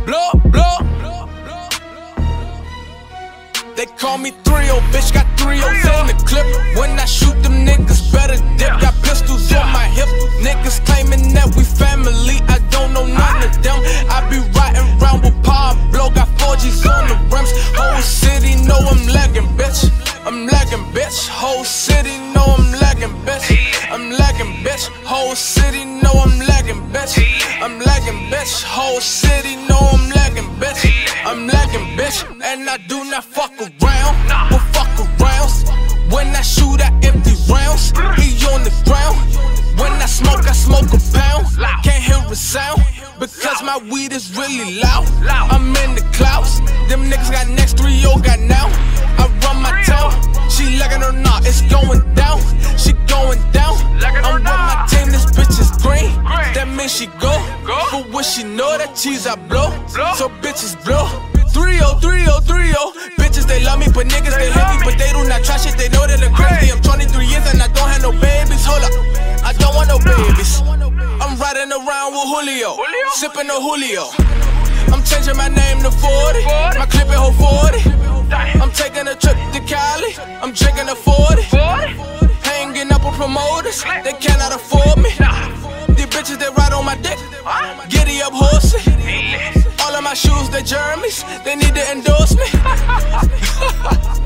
blow, blow. They call me 3-0, bitch, got 3 O's in the clip. When I shoot them niggas better dip. Got pistols on my hip. Niggas claiming that we family, I don't know none of them. I be riding round with Pablo, got 4G's on the rims. Whole city know I'm lagging, bitch. I'm lagging, bitch. Whole city know I'm lagging, bitch. I'm lagging, bitch. Whole city know I'm lagging, bitch. I'm lagging, bitch. Whole city know I'm lagging, bitch. I'm lagging, bitch. And I do not fuck around, but fuck around. When I shoot, I empty rounds. He on the ground. When I smoke a pound. Can't hear a sound because my weed is really loud. I'm in the clouds. Them niggas got next, 3-0 got now. I run my town. She lagging or not, it's going down. She going down. I'm with my team, this bitch is green. That means she go. For what she know, that cheese I blow. So bitches blow. 3-0, 3-0, 3-0. Bitches, they love me, but niggas, they hate me. But they do not try shit, they know that they're crazy. I'm 23 years and I don't have no babies. Hold up, I don't want no babies. I'm riding around with Julio, sipping the Julio. I'm changing my name to 40, my clip it hold 40. I'm taking a trip to Cali, I'm drinking a 40. Hanging up with promoters, they cannot afford me. These bitches, they ride on my dick, giddy up horsey. All of my shoes, they Jeremy's, they need to endorse me.